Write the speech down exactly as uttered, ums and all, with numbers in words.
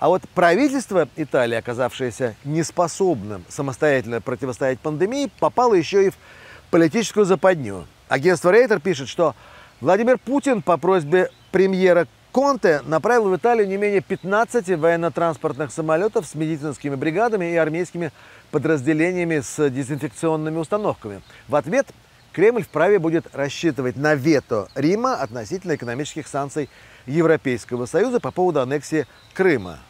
А вот правительство Италии, оказавшееся неспособным самостоятельно противостоять пандемии, попало еще и в политическую западню. Агентство Рейтер пишет, что Владимир Путин по просьбе премьера Конте направил в Италию не менее пятнадцати военно-транспортных самолетов с медицинскими бригадами и армейскими подразделениями с дезинфекционными установками. В ответ Кремль вправе будет рассчитывать на вето Рима относительно экономических санкций Европейского Союза по поводу аннексии Крыма.